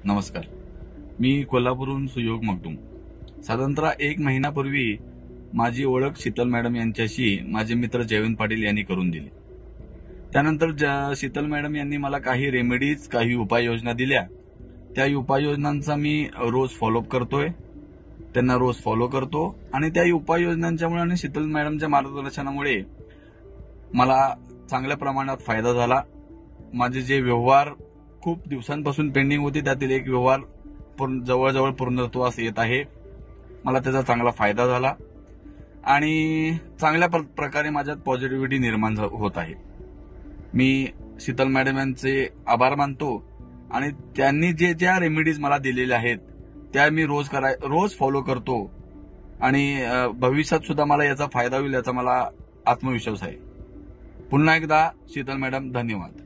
नमस्कार. मी कोल्हापूरहून सुयोग मगदूम. साधारणतः 1 महिन्यापूर्वी माझी ओळख शीतल मॅडम यांच्याशी माझे मित्र जयवंत पाटील यांनी करून दिली. त्यानंतर शीतल मॅडम यांनी मला काही रेमेडीज, काही उपाययोजना दिल्या. त्या उपाययोजनांचा मी रोज फॉलोअप करतोय, त्यांना रोज फॉलो करतो आणि त्या उपाययोजनांच्यामुळे आणि शीतल मॅडमच्या मार्गदर्शनामुळे मला चांगल्या प्रमाणात फायदा झाला. माझे जे व्यवहार खूप दिवसांपासून पेंडिंग होते त्यातील एक व्यवहार जवळजवळ पूर्णत्वास येत आहे. मला त्याचा चांगला फायदा झाला आणि चांगल्या प्रकारे माझ्यात पॉझिटिव्हिटी निर्माण होत आहे. मी शीतल मॅडम यांचे आभार मानतो आणि त्यांनी जे ज्या रेमेडीज मला दिलेल्या आहेत त्या मी रोज फॉलो करतो आणि भविष्यात सुद्धा मला याचा फायदा होईल याचा मला आत्मविश्वास आहे. पुन्हा एकदा शीतल मॅडम धन्यवाद.